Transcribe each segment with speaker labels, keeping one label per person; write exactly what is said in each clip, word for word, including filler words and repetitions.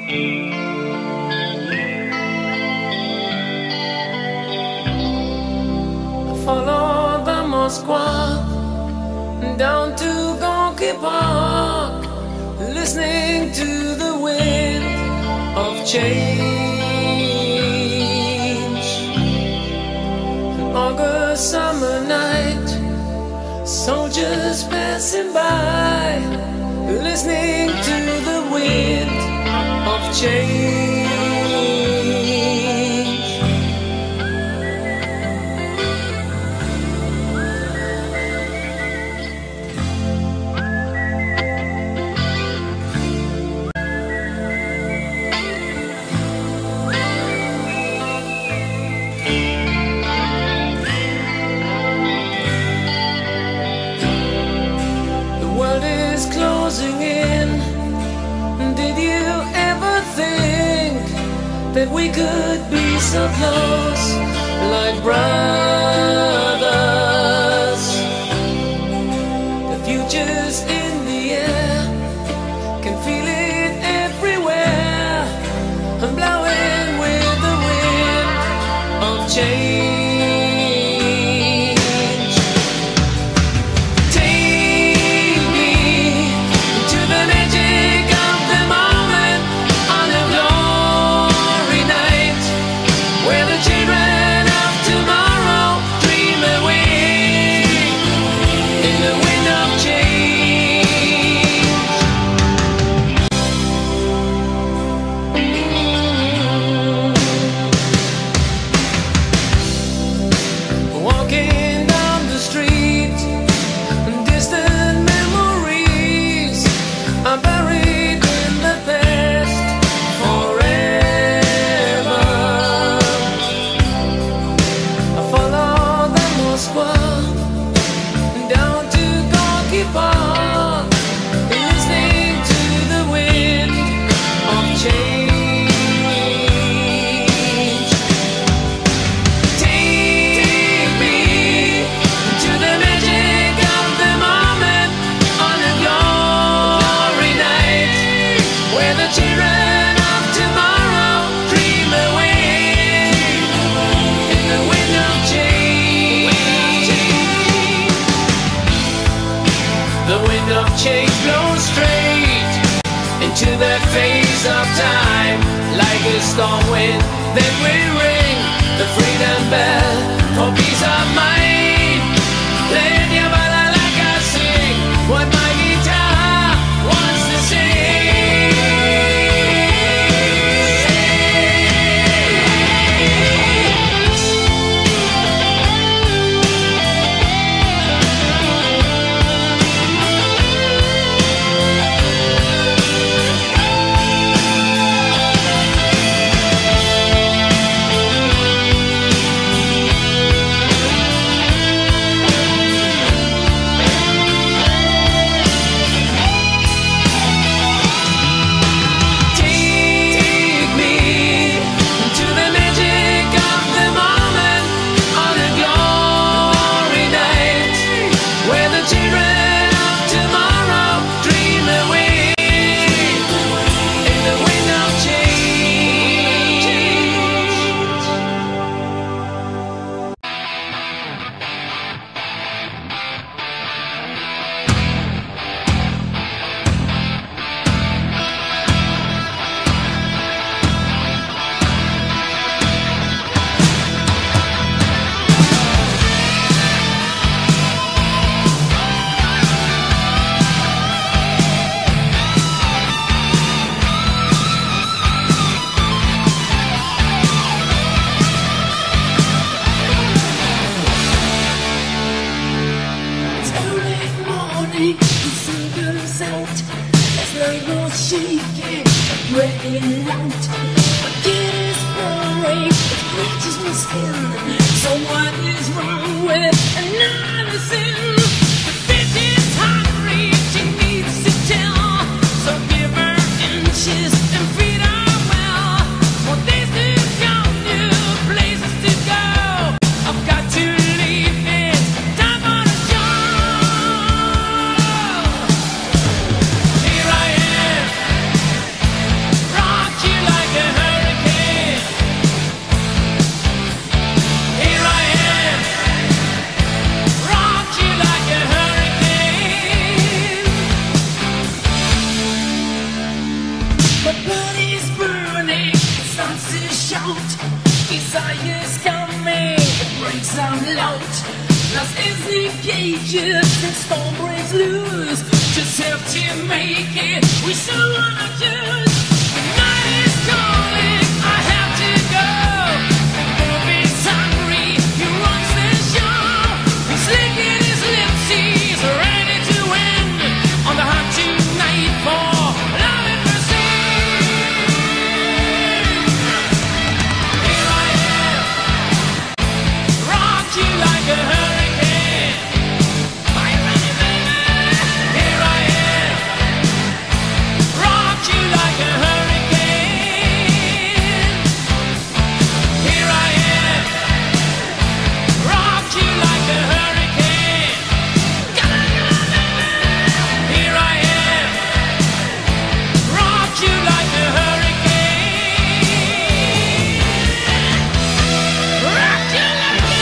Speaker 1: Follow the Moskva down to Gonky Park, listening to the wind of change. An August summer night, soldiers passing by, listening to the wind of change. Closing in. Did you ever think that we could be so close, like brothers? The future's in the air, can feel it everywhere. I'm blowing with the wind of change. Change blows straight into the face of time, like a storm wind. Then we ring the freedom bell for peace of mind. Let your balalaika sing what my guitar wants to sing. So what is wrong with another sin? The bitch is hungry, she needs to tell. So give her inches and feed her well. More days to come, new places to go. I've got to leave, it's time for the show. Here I am, rock. My body's burning, it starts to shout. Desire's coming, it breaks out loud. Lost is the cages, the storm breaks loose. Just have to make it, we still wanna choose. The night is calling, I have to go. The movie's hungry, he runs the show. He's licking his lips, he's ready to win. On the hunt tonight for love and mercy. Here I am, rock you like a hurricane. Are you ready, baby? Here I am, rock you like a hurricane. Here I am, rock you like a hurricane. Come on, come on, baby. Here I am, rock you like a hurricane. Rock you like a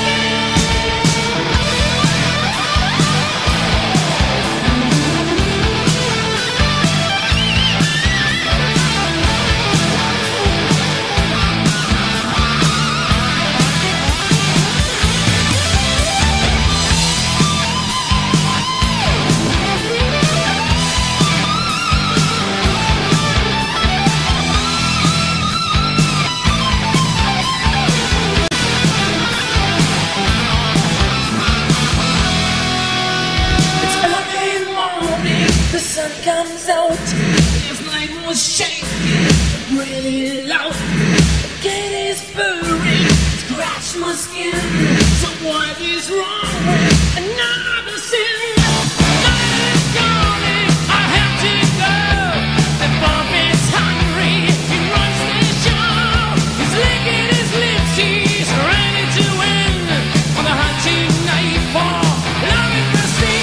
Speaker 1: It's early morning, the sun comes out. This night was shaking, really loud. The gate is burning, scratch my skin. So what is wrong with another sin? Night is calling, I have to go. The Bob is hungry, he runs the show. He's licking his lips, he's ready to win. On the hunt tonight for love and mercy.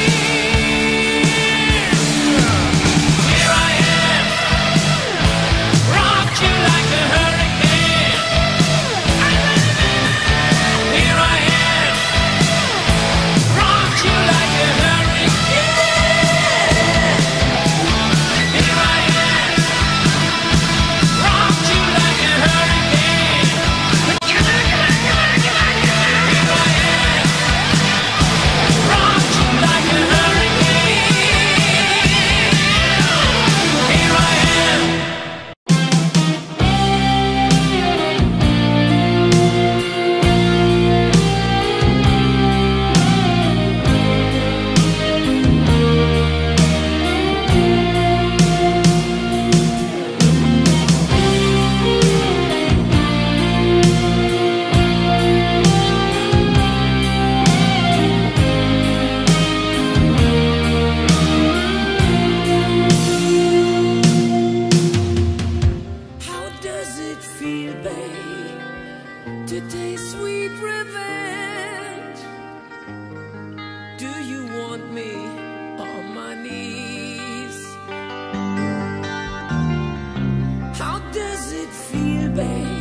Speaker 1: Here I am, rock you like a hurricane. Here I am, rock you like a hurricane. Here I am, rock you like a hurricane. Here I am, rock you like a hurricane. Here I am. How does it feel, babe, to taste sweet revenge? Do you want me on my knees? How does it feel, babe,